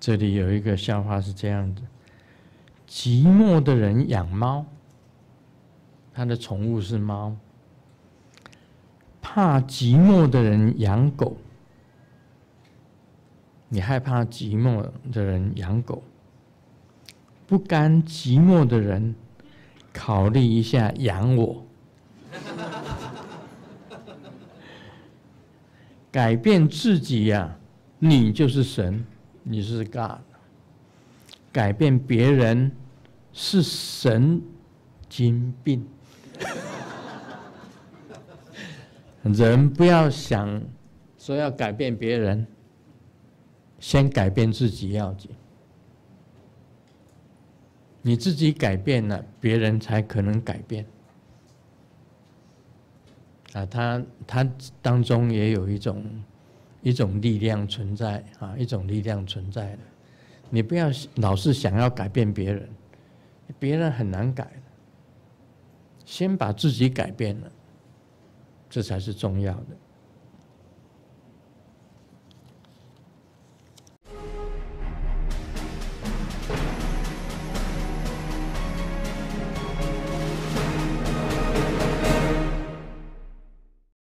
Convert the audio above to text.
这里有一个笑话是这样的：寂寞的人养猫，他的宠物是猫；怕寂寞的人养狗。你害怕寂寞的人养狗，不甘寂寞的人考虑一下养我。改变自己呀，你就是神，你是 God。改变别人是神经病。人不要想说要改变别人，先改变自己要紧。你自己改变了，别人才可能改变。它当中也有一种力量存在啊，一种力量存在的。你不要老是想要改变别人，别人很难改的。先把自己改变了，这才是重要的。